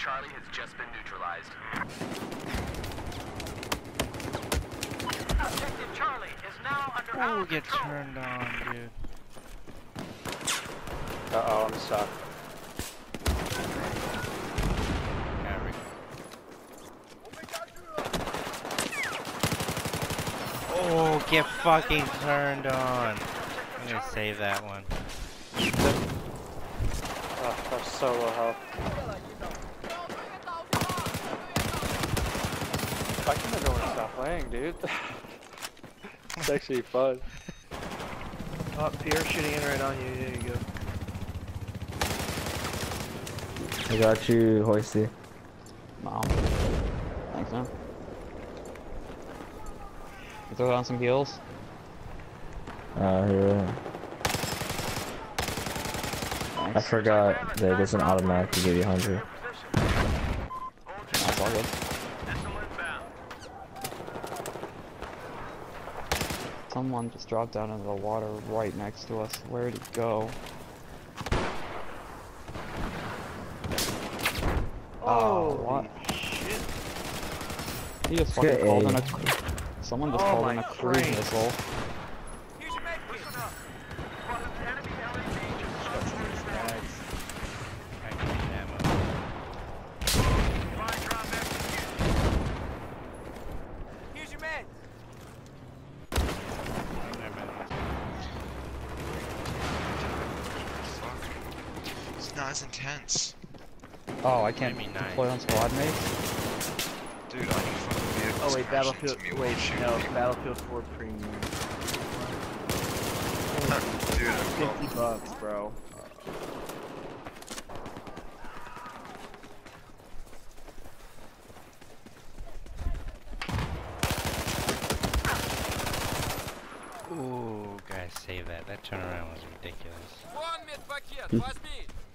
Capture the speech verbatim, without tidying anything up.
Charlie has just been neutralized. Objective Charlie is now under our Oh, get control. turned on, dude. Uh oh, I'm stuck. Oh, get fucking turned on. I'm gonna save that one. Oh, that's so low health. I can never want to stop playing, dude. It's actually fun. Oh, Pierre shooting in right on you. There you go. I got you, Hoisty. No. Thanks, man. You throw down some heals? Uh, here. I forgot that there's an automatic to give you one hundred. That's all good. Someone just dropped down into the water right next to us. Where'd he go? Oh, what? Shit. He just Let's fucking get called A. in a. Someone just Oh called my in a cruise Christ. missile. Here's your med kit. Listen up. Spot an enemy L A V just I need ammo. Divine drop executed. Here's your med. It's not as intense. Oh, I can't Maybe nine. deploy on squad mates? Dude, I need fucking vehicles Oh wait, crashing Battlefield. into me while Wait, I'm shooting no, people. Battlefield four Premium. Dude, I'm well. Fifty bucks, bro. Ooh, guys, save that. That turnaround was ridiculous. One med paket. Возьми.